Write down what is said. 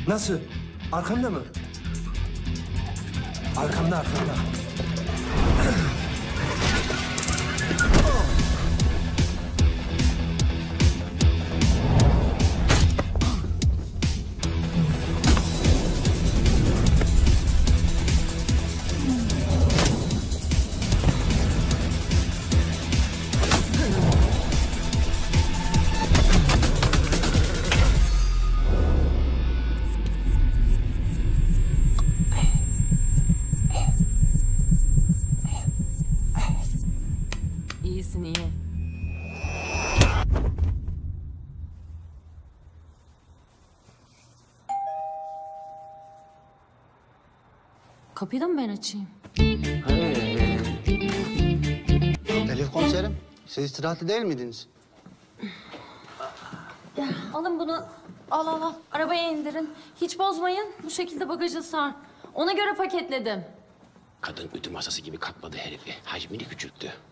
Nasıl? Arkamda mı? Arkamda. İyisin iyi. Kapıyı da mı ben açayım? Elif komiserim, siz istirahatli değil miydiniz? Alın bunu. Al. Arabaya indirin. Hiç bozmayın. Bu şekilde bagaja sar. Ona göre paketledim. Kadın ütü masası gibi katladı herifi. Hacmini küçülttü.